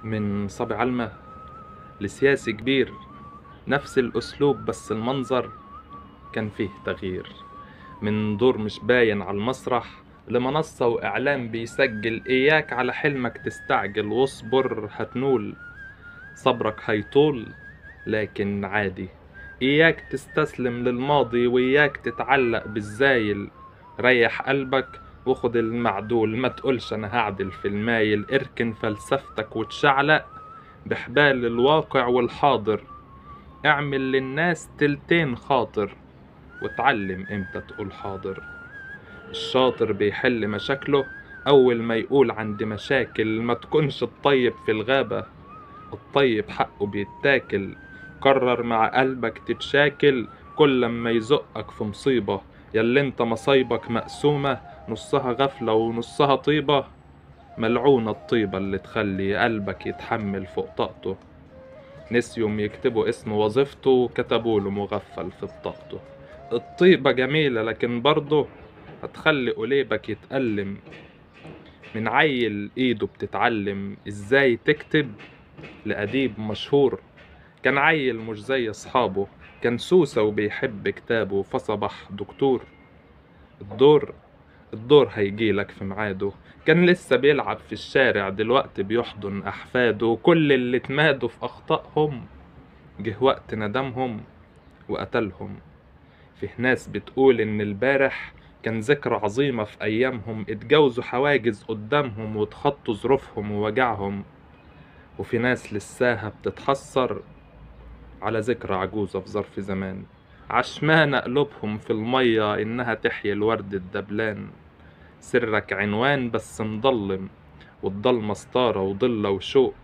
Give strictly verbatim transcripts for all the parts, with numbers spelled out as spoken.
من صبي علمة لسياسي كبير، نفس الأسلوب بس المنظر كان فيه تغيير. من دور مش باين على المسرح لمنصة وإعلام بيسجل، إياك على حلمك تستعجل واصبر هتنول. صبرك هيطول لكن عادي، إياك تستسلم للماضي وإياك تتعلق بالزايل. ريح قلبك وخد المعدول، ما تقولش أنا هعدل في المايل. اركن فلسفتك وتشعلق بحبال الواقع والحاضر. اعمل للناس تلتين خاطر واتعلم امتى تقول حاضر. الشاطر بيحل مشاكله أول ما يقول عندي مشاكل. ما تكونش الطيب في الغابة، الطيب حقه بيتاكل. قرر مع قلبك تتشاكل كل لما يزقك في مصيبة. ياللي انت مصايبك مقسومة، نصها غفلة ونصها طيبة. ملعونة الطيبة اللي تخلي قلبك يتحمل فوق طاقته. نسيهم يكتبوا اسم وظيفته كتبوله مغفل في بطاقته. الطيبة جميلة لكن برضه هتخلي قليبك يتألم. من عيل ايده بتتعلم ازاي تكتب لأديب مشهور. كان عيل مش زي اصحابه، كان سوسة وبيحب كتابه فصبح دكتور. الدور الدور هيجيلك في ميعاده. كان لسه بيلعب في الشارع دلوقتي بيحضن أحفاده. كل اللي اتمادوا في أخطائهم جه وقت ندمهم وقتلهم. فيه ناس بتقول إن البارح كان ذكرى عظيمة في أيامهم، اتجاوزوا حواجز قدامهم واتخطوا ظروفهم ووجعهم. وفي ناس لساها بتتحسر على ذكرى عجوزة في ظرف زمان، عشمان قلوبهم في المية إنها تحيي الورد الدبلان. سرك عنوان بس مضلم، والضلمة ستارة وضلة وشوق.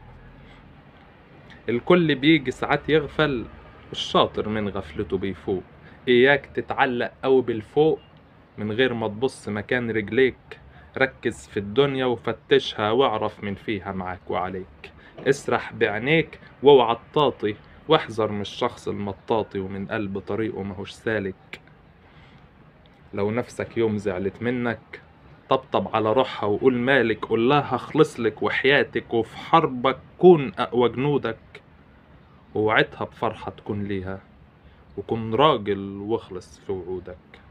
الكل بيجي ساعات يغفل، والشاطر من غفلته بيفوق. إياك تتعلق أوي بالفوق من غير ما تبص مكان رجليك. ركز في الدنيا وفتشها واعرف من فيها معاك وعليك. اسرح بعينيك واوعى تطاطي، واحذر من الشخص المطاطي ومن قلب طريقه ماهوش سالك. لو نفسك يوم زعلت منك طبطب على روحها وقول مالك. قول لها اخلصلك وحياتك، وفي حربك كون اقوى جنودك. ووعدها بفرحة تكون ليها، وكن راجل واخلص في وعودك.